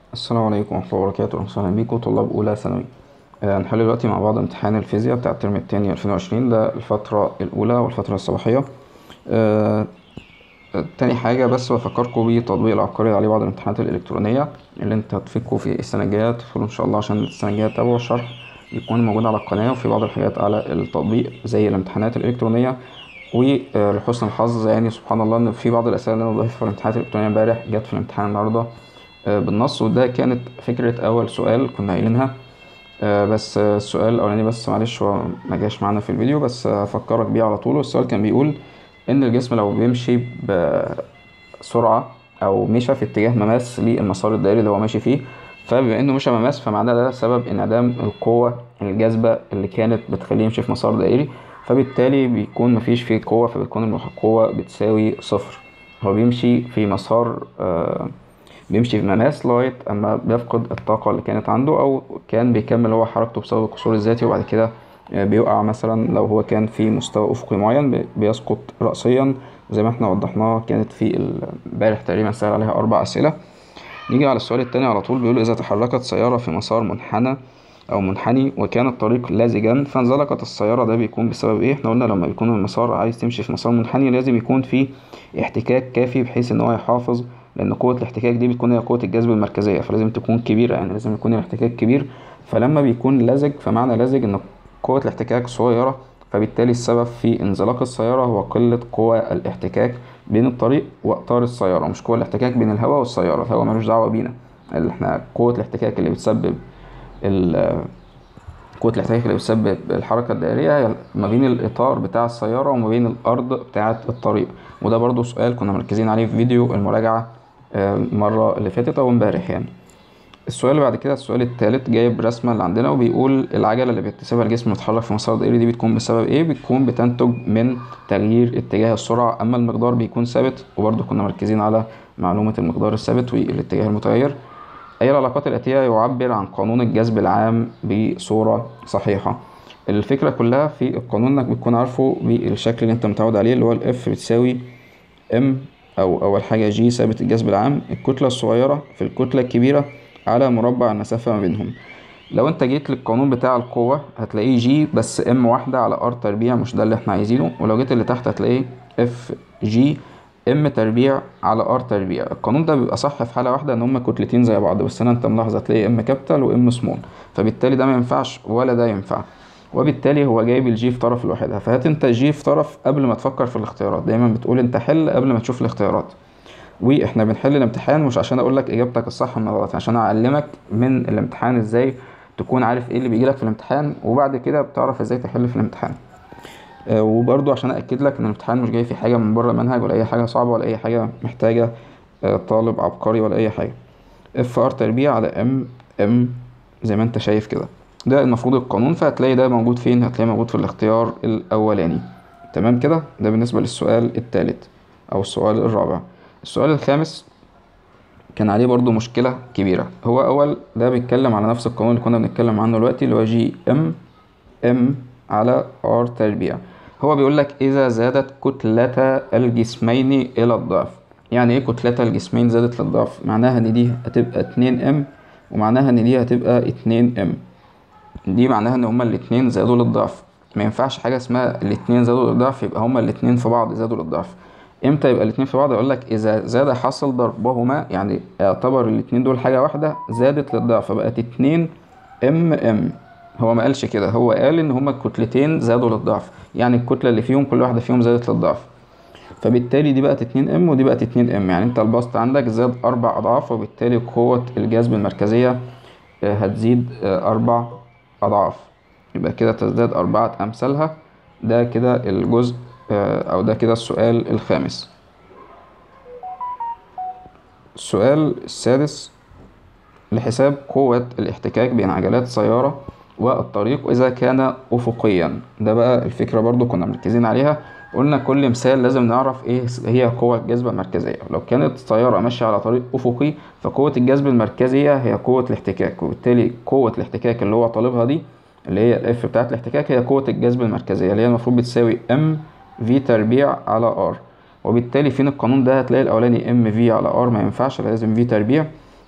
السلام عليكم ورحمة الله وبركاته. أهلا بيكم طلاب أولى ثانوي. هنحل دلوقتي مع بعض امتحان الفيزياء بتاع الترم التاني 2020، ده الفترة الأولى والفترة الصباحية. آه، تاني حاجة بس بفكركم بتطبيق العبقري عليه بعض الامتحانات الإلكترونية اللي انت هتفكوا في السنة الجاية، تدخلوا إن شاء الله عشان السنة الجاية تتابعوا الشرح يكون موجود على القناة، وفي بعض الحاجات على التطبيق زي الامتحانات الإلكترونية. ولحسن الحظ يعني سبحان الله إن في بعض الأسئلة اللي أنا ضايفها في الامتحانات الإلكترونية امبارح جت في الامتحان النهاردة بالنص، وده كانت فكرة أول سؤال كنا قايلينها. بس السؤال الأولاني بس معلش هو مجاش معانا في الفيديو، بس هفكرك بيه على طول. والسؤال كان بيقول إن الجسم لو بيمشي بسرعة أو مشى في اتجاه مماس للمسار الدائري اللي هو ماشي فيه، فبما إنه مشى مماس فمعناه ده سبب انعدام القوة الجاذبة اللي كانت بتخليه يمشي في مسار دائري، فبالتالي بيكون مفيش فيه قوة، فبتكون القوة بتساوي صفر. هو بيمشي في مسار بيمشي في مماس لغاية أما بيفقد الطاقة اللي كانت عنده، أو كان بيكمل هو حركته بسبب القصور الذاتي، وبعد كده بيقع. مثلا لو هو كان في مستوى أفقي معين بيسقط رأسيا زي ما احنا وضحناها، كانت في امبارح تقريبا سأل عليها 4 أسئلة. نيجي على السؤال التاني على طول، بيقول إذا تحركت سيارة في مسار منحنى أو منحني وكان الطريق لازجا فانزلقت السيارة، ده بيكون بسبب إيه؟ احنا قلنا لما بيكون المسار عايز تمشي في مسار منحني لازم يكون فيه احتكاك كافي بحيث إن هو يحافظ، لأن قوة الاحتكاك دي بتكون هي قوة الجذب المركزية، فلازم تكون كبيرة، يعني لازم يكون الاحتكاك كبير. فلما بيكون لزج فمعنى لزج إن قوة الاحتكاك صغيرة، فبالتالي السبب في انزلاق السيارة هو قلة قوى الاحتكاك بين الطريق وإطار السيارة، مش قوة الاحتكاك بين الهواء والسيارة. الهواء ملوش دعوة بينا، اللي احنا قوة الاحتكاك اللي بتسبب قوة الاحتكاك اللي بتسبب الحركة الدائرية هي ما بين الإطار بتاع السيارة وما بين الأرض بتاعة الطريق. وده برضو سؤال كنا مركزين عليه في فيديو المراجعة المرة اللي فاتت أو امبارح يعني. السؤال اللي بعد كده السؤال الثالث جايب رسمة اللي عندنا وبيقول العجلة اللي بيكتسبها الجسم بتتحرك في مسار دائري دي بتكون بسبب ايه؟ بتكون بتنتج من تغيير اتجاه السرعة، اما المقدار بيكون ثابت. وبرضه كنا مركزين على معلومة المقدار الثابت والاتجاه المتغير. أي العلاقات الآتية يعبر عن قانون الجذب العام بصورة صحيحة؟ الفكرة كلها في القانون انك بتكون عارفه بالشكل اللي انت متعود عليه، اللي هو الاف بتساوي ام، او اول حاجة جي ثابت الجذب العام، الكتلة الصغيرة في الكتلة الكبيرة على مربع المسافة ما بينهم. لو انت جيت للقانون بتاع القوة هتلاقيه جي بس ام واحدة على ار تربيع، مش ده اللي احنا عايزينه. ولو جيت اللي تحت هتلاقيه اف جي ام تربيع على ار تربيع. القانون ده بيبقى صح في حالة واحدة ان هما كتلتين زي بعض، بس هنا انت ملاحظ هتلاقي ام كابيتال وام سمول، فبالتالي ده ما ينفعش ولا ده ينفع، وبالتالي هو جايب الجي في طرف لوحدها. فهات انت جي في طرف قبل ما تفكر في الاختيارات، دايما بتقول انت حل قبل ما تشوف الاختيارات. واحنا بنحل الامتحان مش عشان اقول لك اجابتك الصح من الغلط، عشان اعلمك من الامتحان ازاي تكون عارف ايه اللي بيجيلك في الامتحان، وبعد كده بتعرف ازاي تحل في الامتحان. وبرضو عشان اكد لك ان الامتحان مش جاي في حاجه من بره المنهج ولا اي حاجه صعبه ولا اي حاجه محتاجه طالب عبقري ولا اي حاجه. اف ار تربيع على ام زي ما انت شايف كده، ده المفروض القانون. فهتلاقي ده موجود فين؟ هتلاقيه موجود في الاختيار الاولاني. تمام كده، ده بالنسبه للسؤال الثالث او السؤال الرابع. السؤال الخامس كان عليه برضو مشكلة كبيرة. هو أول ده بيتكلم على نفس القانون اللي كنا بنتكلم عنه دلوقتي، اللي هو جي ام على ار تربيع. هو بيقول لك إذا زادت كتلة الجسمين إلى الضعف. يعني إيه كتلة الجسمين زادت للضعف؟ معناها إن دي هتبقى 2 ام ومعناها إن دي هتبقى 2 ام. دي معناها إن هما الاتنين زادوا للضعف. ما ينفعش حاجة اسمها الاتنين زادوا للضعف يبقى هما الاتنين في بعض زادوا للضعف. امتى يبقى الاتنين في بعض؟ يقول لك اذا زاد حصل ضربهما، يعني اعتبر الاتنين دول حاجة واحدة زادت للضعف فبقت 2 ام. هو ما قالش كده، هو قال ان هما الكتلتين زادوا للضعف، يعني الكتلة اللي فيهم كل واحدة فيهم زادت للضعف، فبالتالي دي بقت 2 ام ودي بقت 2 ام. يعني انت البسط عندك زاد 4 اضعاف، وبالتالي قوة الجذب المركزية هتزيد 4 اضعاف، يبقى كده تزداد 4 امثالها. ده كده الجزء او ده كده السؤال الخامس. السؤال السادس لحساب قوة الاحتكاك بين عجلات سيارة والطريق إذا كان أفقيا. ده بقى الفكرة برضو كنا مركزين عليها، قلنا كل مثال لازم نعرف ايه هي قوة الجذب المركزية. لو كانت السيارة ماشية على طريق أفقي فقوة الجذب المركزية هي قوة الاحتكاك، وبالتالي قوة الاحتكاك اللي هو طالبها دي اللي هي الاف بتاعت الاحتكاك هي قوة الجذب المركزية، اللي هي المفروض بتساوي ام في تربيع على ار. وبالتالي فين القانون ده؟ هتلاقي الاولاني ام في على ار ما ينفعش، لازم في تربيع.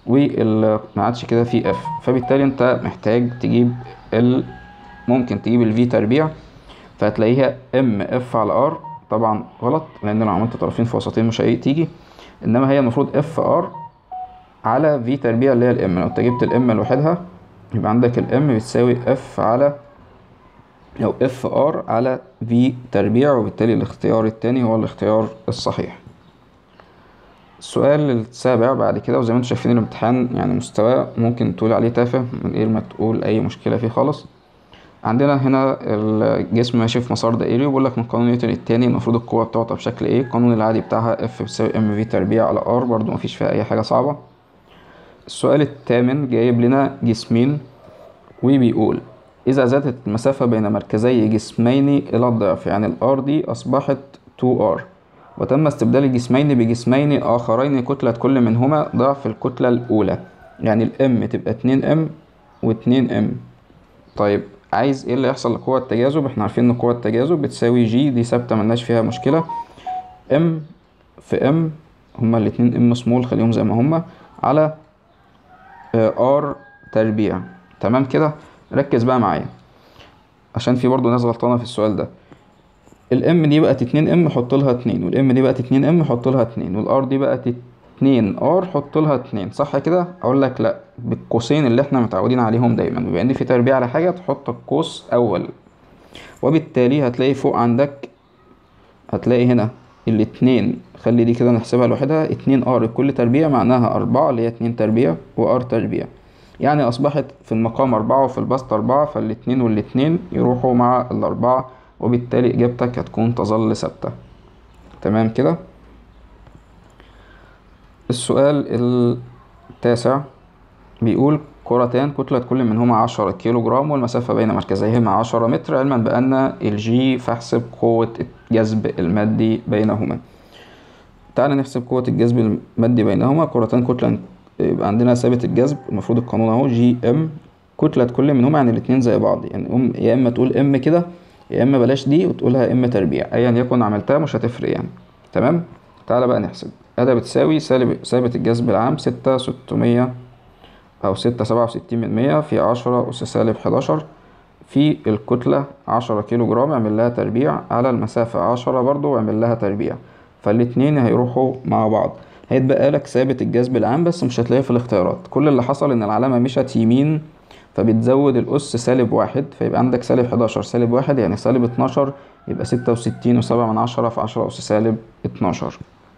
ما عادش كده في اف، فبالتالي انت محتاج تجيب ممكن تجيب الفي تربيع، فهتلاقيها ام اف على ار. طبعا غلط، لان لو عملت طرفين في وسطين مش هتيجي، انما هي المفروض اف ار على في تربيع اللي هي الام. لو انت جبت الام لوحدها يبقى عندك الام بتساوي اف على او اف ار على في تربيع، وبالتالي الاختيار التاني هو الاختيار الصحيح. السؤال السابع بعد كده، وزي ما انتم شايفين الامتحان يعني مستواه ممكن تقول عليه تافه من غير ما تقول اي مشكلة فيه خالص. عندنا هنا الجسم ماشي في مسار دائري، وبيقول لك من قانون نيوتن التاني المفروض القوة بتعطى بشكل ايه. القانون العادي بتاعها اف بتساوي ام في تربيع على ار، برضو مفيش فيها اي حاجة صعبة. السؤال الثامن جايب لنا جسمين، وبيقول إذا زادت المسافة بين مركزي جسمين إلى الضعف، يعني الار دي أصبحت 2r، وتم استبدال الجسمين بجسمين آخرين كتلة كل منهما ضعف الكتلة الأولى، يعني الام تبقى 2m و2m. طيب عايز ايه اللي يحصل لقوة التجاذب؟ احنا عارفين ان قوة التجاذب بتساوي جي، دي ثابتة ملناش فيها مشكلة. ام في ام، هما الاتنين ام سمول خليهم زي ما هما، على ار تربيع. تمام كده. ركز بقى معايا عشان في برضو ناس غلطانة في السؤال ده. الام دي بقت 2m حط لها 2، والام دي بقت 2m حط لها 2، والار دي بقت 2r حط لها 2، صح كده؟ اقول لك لا، بالقوسين اللي احنا متعودين عليهم دايما، بما ان في تربيع على حاجة تحط القوس اول، وبالتالي هتلاقي فوق عندك، هتلاقي هنا الاتنين، خلي دي كده نحسبها لوحدها، 2r كل تربيع معناها 4 اللي هي 2 تربيع وr تربيع، يعني أصبحت في المقام 4 وفي البسط 4، فالاتنين والاتنين يروحوا مع الأربعة، وبالتالي إجابتك هتكون تظل ثابتة. تمام كده. السؤال التاسع بيقول كرتان كتلة كل منهما 10 كيلو جرام والمسافة بين مركزيهما 10 متر، علما بأن الجي، فاحسب قوة الجذب المادي بينهما. تعال نحسب قوة الجذب المادي بينهما. كرتان كتلة، يبقى عندنا ثابت الجذب، المفروض القانون اهو جي ام كتلة كل منهما، يعني الاتنين زي بعض، يعني يا اما تقول ام كده يا اما بلاش دي وتقولها ام تربيع، ايا يكن عملتها مش هتفرق يعني. تمام. تعالى بقى نحسب. ادي بتساوي ثابت الجذب العام 6,600 او 6.67% في 10 أس سالب 11 في الكتلة 10 كيلو جرام، اعمل لها تربيع على المسافة 10 برضو واعمل لها تربيع، فالاتنين هيروحوا مع بعض، هيتبقى لك ثابت الجذب العام، بس مش هتلاقيه في الاختيارات. كل اللي حصل ان العلامة مشت يمين، فبتزود الأس -1، فيبقى عندك -11 -1 يعني -12، يبقى 66.7 في 10 أس سالب 12.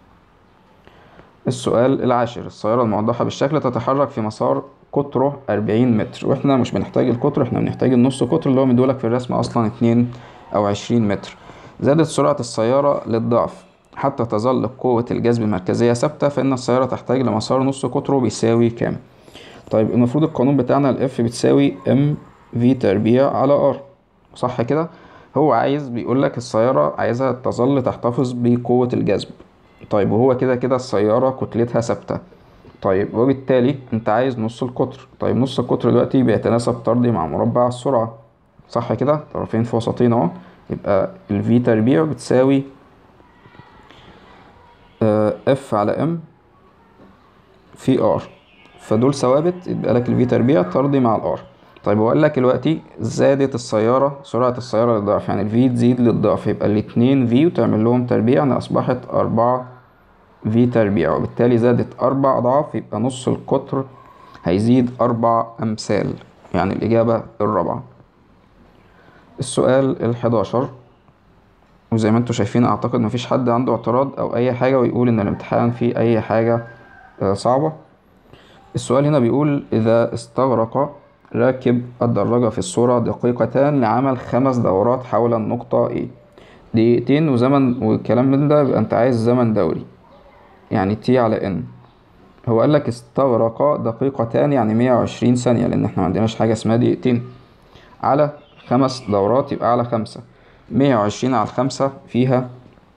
السؤال العاشر، السيارة الموضحة بالشكل تتحرك في مسار قطره 40 متر، واحنا مش بنحتاج القطر، احنا بنحتاج النص قطر اللي هو مديهولك في الرسم اصلا 2 أو 20 متر. زادت سرعة السيارة للضعف حتى تظل قوة الجذب المركزية ثابتة، فإن السيارة تحتاج لمسار نص قطره بيساوي كام؟ طيب المفروض القانون بتاعنا الاف بتساوي ام في تربيع على ار، صح كده؟ هو بيقولك السيارة عايزها تظل تحتفظ بقوة الجذب. طيب وهو كده كده السيارة كتلتها ثابتة، طيب وبالتالي انت عايز نص القطر. طيب نص القطر دلوقتي بيتناسب طردي مع مربع السرعة، صح كده؟ طرفين في وسطين اهو، يبقى الفي تربيع بتساوي اف على ام في ار، فدول ثوابت، يبقى لك الفي تربيع طردي مع الار. طيب وقال لك دلوقتي زادت السيارة، سرعة السيارة للضعف، يعني الفي تزيد للضعف، يبقى الاتنين في وتعمل لهم تربيع، يعني أصبحت 4 في تربيع، وبالتالي زادت 4 أضعاف، يبقى نص القطر هيزيد 4 أمثال، يعني الإجابة الرابعة. السؤال ال11، وزي ما انتم شايفين أعتقد مفيش حد عنده اعتراض أو أي حاجة ويقول إن الامتحان فيه أي حاجة صعبة. السؤال هنا بيقول إذا استغرق راكب الدراجة في الصورة دقيقتان لعمل 5 دورات حول النقطة A، دقيقتين وزمن والكلام من ده، يبقى انت عايز زمن دوري يعني T على N. هو قالك استغرق دقيقتان يعني 120 ثانية، لأن احنا معندناش حاجة اسمها دقيقتين، على 5 دورات يبقى على 5، 120 على 5 فيها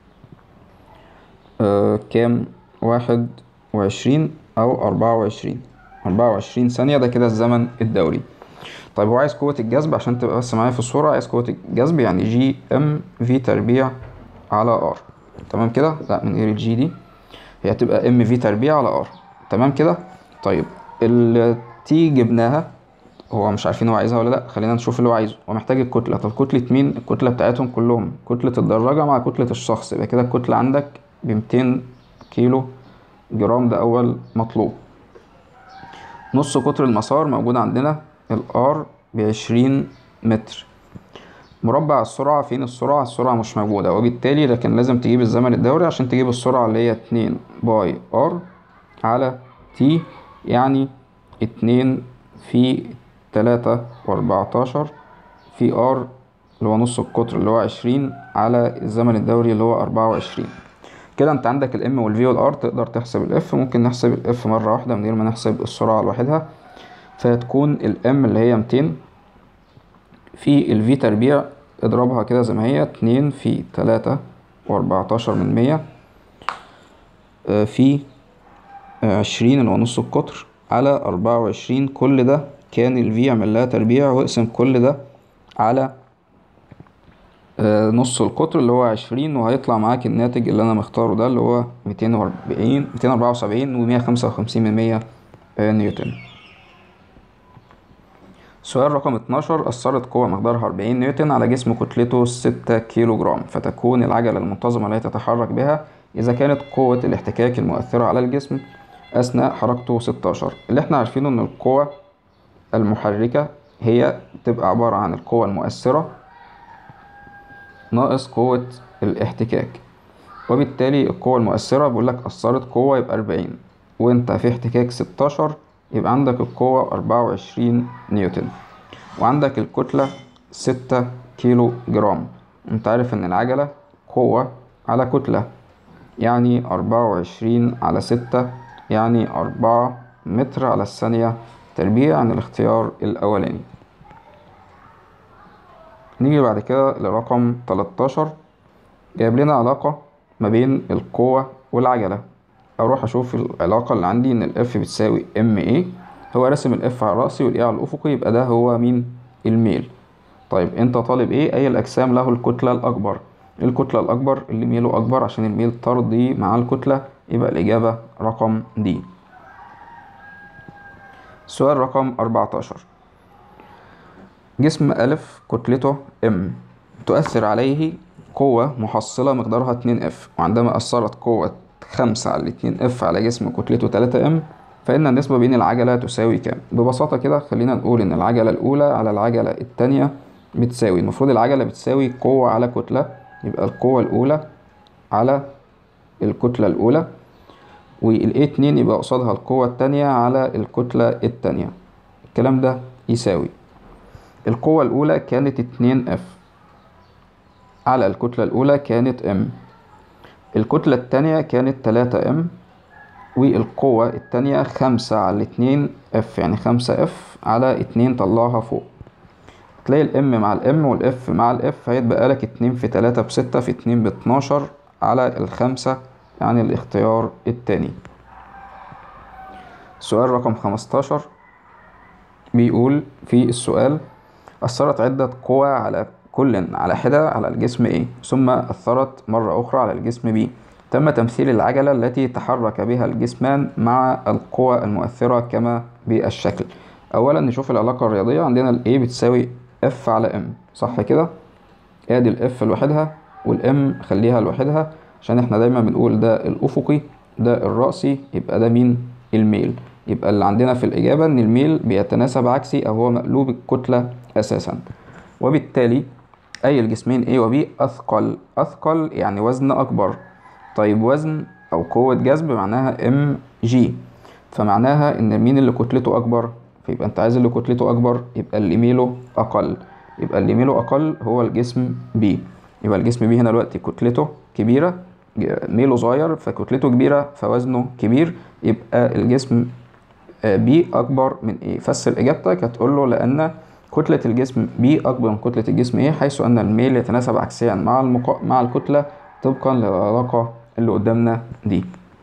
كام؟ 21 أو 24 ثانية، ده كده الزمن الدوري. طيب هو عايز قوة الجذب، عشان تبقى بس معايا في الصورة، عايز قوة الجذب يعني جي ام في تربيع على ار. تمام كده؟ لا من غير الجي دي، هي هتبقى ام في تربيع على ار. تمام كده. طيب التي جبناها، هو مش عارفين هو عايزها ولا لا. خلينا نشوف اللي هو عايزه. هو محتاج الكتلة. طب كتلة مين؟ الكتلة بتاعتهم كلهم، كتلة الدراجة مع كتلة الشخص، يبقى كده الكتلة عندك ب200 كيلو جرام، ده أول مطلوب. نص قطر المسار موجود عندنا الار ب20 متر. مربع السرعة، فين السرعة؟ السرعة مش موجودة، وبالتالي لكن لازم تجيب الزمن الدوري عشان تجيب السرعة اللي هي 2 باي ار على تي، يعني 2 في 3 و14 في ار اللي هو نص القطر اللي هو 20 على الزمن الدوري اللي هو 24. كده انت عندك الام والفي والار، تقدر تحسب الاف. ممكن نحسب الاف مرة واحدة من غير ما نحسب السرعة لوحدها، فهتكون الام اللي هي 200 في الفي تربيع، اضربها كده زي ما هي 2 في 3 و14 في 20 اللي هو نص القطر على 24. كل ده كان الفي، اعمل لها تربيع واقسم كل ده على نص القطر اللي هو 20، وهيطلع معاك الناتج اللي انا مختاره ده اللي هو 274 و155 نيوتن. سؤال رقم 12. أثرت قوة مقدارها 40 نيوتن على جسم كتلته 6 كيلو جرام، فتكون العجلة المنتظمة التي تتحرك بها إذا كانت قوة الاحتكاك المؤثرة على الجسم أثناء حركته 16. اللي احنا عارفينه إن القوة المحركة هي تبقى عبارة عن القوة المؤثرة ناقص قوة الاحتكاك، وبالتالي القوة المؤثرة بيقولك أثرت قوة يبقى 40، وانت في احتكاك 16 يبقى عندك القوة 24 نيوتن، وعندك الكتلة 6 كيلو جرام. انت عارف ان العجلة قوة على كتلة، يعني 24 على 6 يعني 4 متر على الثانية تربيع عن الاختيار الأولاني. نيجي بعد كده لرقم 13. جايب لنا علاقة ما بين القوة والعجلة. اروح اشوف العلاقة اللي عندي ان الاف بتساوي ام ايه. هو رسم الاف على الرأسي والايه على الافقي، يبقى ده هو مين؟ الميل. طيب انت طالب ايه؟ اي الاجسام له الكتلة الاكبر. الكتلة الاكبر اللي ميله اكبر عشان الميل طردي مع الكتلة، يبقى الاجابة رقم دي. سؤال رقم 14. جسم ألف كتلته ام، تؤثر عليه قوة محصلة مقدارها 2 اف، وعندما أثرت قوة 5 على 2 اف على جسم كتلته 3 ام، فإن النسبة بين العجلة تساوي كام؟ ببساطة كده خلينا نقول إن العجلة الأولى على العجلة التانية بتساوي، المفروض العجلة بتساوي قوة على كتلة، يبقى القوة الأولى على الكتلة الأولى، والA2 يبقى قصادها القوة التانية على الكتلة التانية. الكلام ده يساوي القوة الأولى كانت 2F على الكتلة الأولى كانت M، الكتلة التانية كانت 3M، والقوة التانية 5 على 2F يعني 5F على 2 طلعها فوق. تلاقي الام مع الام والاف مع الاف هيتبقى لك 2 في 3 ب6 في 2 ب12 على 5 يعني الاختيار التاني. سؤال رقم 15 بيقول في السؤال: أثرت عدة قوى على كل على حدة على الجسم A، ثم أثرت مرة أخرى على الجسم B. تم تمثيل العجلة التي تحرك بها الجسمان مع القوى المؤثرة كما بالشكل. أولا نشوف العلاقة الرياضية. عندنا ال A بتساوي F على M، صح كده؟ ادي ال F لوحدها والM خليها لوحدها، عشان احنا دايما بنقول ده الأفقي ده الرأسي، يبقى ده مين؟ الميل. يبقى اللي عندنا في الإجابة إن الميل بيتناسب عكسي أو هو مقلوب الكتلة أساسا، وبالتالي أي الجسمين A و B أثقل. أثقل يعني وزن أكبر. طيب وزن أو قوة جذب معناها mg، فمعناها إن مين اللي كتلته أكبر؟ فيبقى أنت عايز اللي كتلته أكبر، يبقى اللي ميله أقل. يبقى اللي ميله أقل هو الجسم B. يبقى الجسم B هنا دلوقتي كتلته كبيرة، ميله صغير فكتلته كبيرة فوزنه كبير، يبقى الجسم B أكبر من A. فسر إجابتك هتقول له لأن كتلة الجسم B أكبر من كتلة الجسم A، حيث أن الميل يتناسب عكسيا مع الكتلة طبقا للعلاقة اللي قدامنا دي.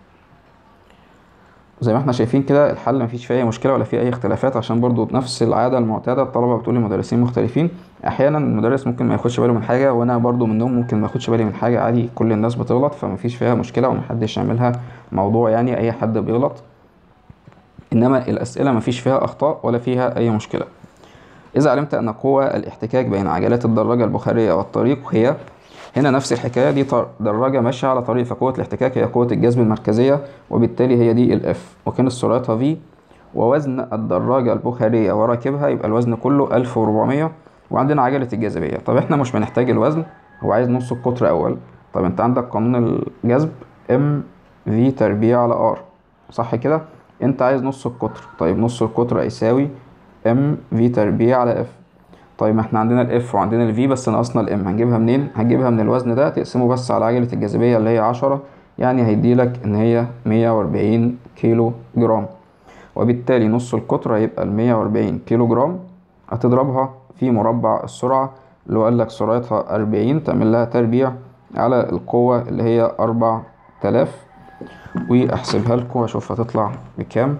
زي ما احنا شايفين كده الحل مفيش فيه أي مشكلة ولا فيه أي اختلافات، عشان برضو بنفس العادة المعتادة الطلبة بتقول المدرسين مختلفين. أحيانا المدرس ممكن ما ياخدش باله من حاجة، وأنا برضو منهم ممكن ما ياخدش بالي من حاجة، عادي كل الناس بتغلط، فمفيش فيها مشكلة ومحدش يعملها موضوع، يعني أي حد بيغلط. إنما الأسئلة مفيش فيها أخطاء ولا فيها أي مشكلة. إذا علمت أن قوى الاحتكاك بين عجلات الدراجة البخارية والطريق هي، هنا نفس الحكاية، دي دراجة ماشية على طريق، فقوة الاحتكاك هي قوة الجذب المركزية، وبالتالي هي دي الإف، وكانت سرعتها في، ووزن الدراجة البخارية وراكبها يبقى الوزن كله 1400، وعندنا عجلة الجاذبية. طب احنا مش بنحتاج الوزن، هو عايز نص القطر أول. طب انت عندك قانون الجذب ام في تربيع على ار، صح كده؟ انت عايز نص القطر، طيب نص القطر هيساوي ام في تربيع على اف. طيب ما احنا عندنا الاف وعندنا الفي بس ناقصنا الام، هنجيبها منين؟ هنجيبها من الوزن ده، تقسمه بس على عجلة الجاذبية اللي هي 10، يعني هيديلك ان هي 140 كيلو جرام، وبالتالي نص القطر هيبقى 140 كيلو جرام. هتضربها في مربع السرعة اللي هو قالك سرعتها 40، تعمل لها تربيع على القوة اللي هي 4000، واحسبها لكم اشوف هتطلع بكام.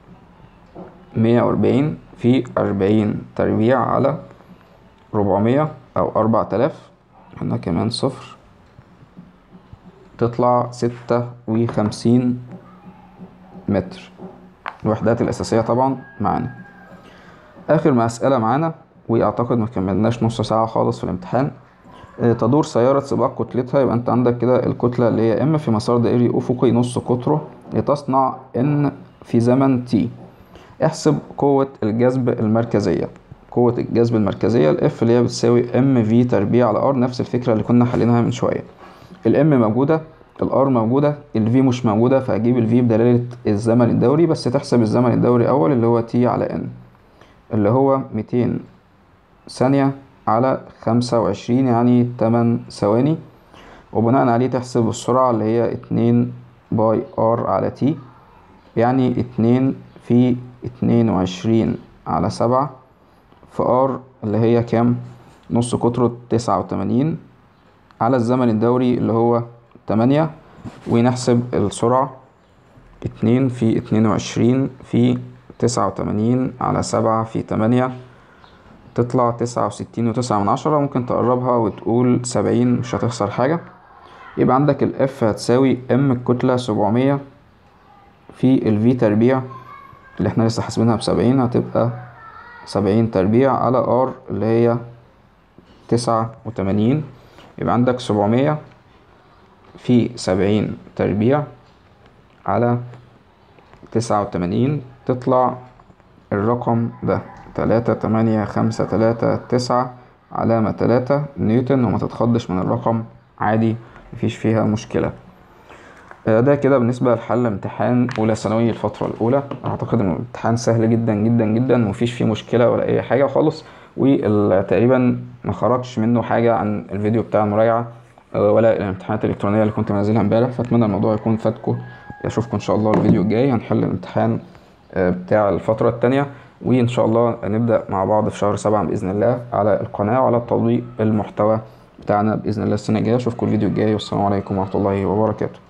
140 في 40 تربيع على 400 أو 4000، هنا كمان صفر، تطلع 56 متر. الوحدات الأساسية طبعا معانا. آخر مسألة معانا، وأعتقد مكملناش نص ساعة خالص في الامتحان. تدور سيارة سباق كتلتها، يبقى أنت عندك كده الكتلة اللي هي M في مسار دائري أفقي نص قطره لتصنع N في زمن T. احسب قوة الجذب المركزية. قوة الجذب المركزية الإف اللي هي بتساوي MV تربيع على R، نفس الفكرة اللي كنا حليناها من شوية. الM موجودة، الR موجودة، الV مش موجودة، فهجيب الV بدلالة الزمن الدوري، بس تحسب الزمن الدوري أول اللي هو T على N، اللي هو 200 ثانية على 25، يعني 8 ثواني، وبناء عليه تحسب السرعة اللي هي 2 باي R على T، يعني 2 في 22 على 7 في R اللي هي كام؟ نص قطره 89 على الزمن الدوري اللي هو 8، ونحسب السرعة 2 في 22 في 89 على 7 في 8، تطلع 69.9، ممكن تقربها وتقول 70، مش هتخسر حاجة. يبقى عندك الإف هتساوي M الكتلة 700 في الفي تربيع اللي احنا لسه حاسبينها ب70، هتبقى 70 تربيع على R اللي هي 89. يبقى عندك 700 في 70 تربيع على 89، تطلع الرقم ده 38539 علامة 3 نيوتن، وما تتخضش من الرقم، عادي مفيش فيها مشكلة. ده كده بالنسبة لحل امتحان أولى ثانوي الفترة الأولى. أعتقد إن الامتحان سهل جدا جدا جدا، ومفيش فيه مشكلة ولا أي حاجة خالص، وتقريبا ما خرجش منه حاجة عن الفيديو بتاع المراجعة ولا الامتحانات الإلكترونية اللي كنت منزلها امبارح. فأتمنى الموضوع يكون فاتكم. أشوفكم إن شاء الله الفيديو الجاي، هنحل الامتحان بتاع الفترة التانية، وإن شاء الله نبدأ مع بعض في شهر 7 بإذن الله على القناة وعلى تطبيق المحتوى بتاعنا بإذن الله السنة الجاية. أشوفكم الفيديو الجاي، والسلام عليكم ورحمة الله وبركاته.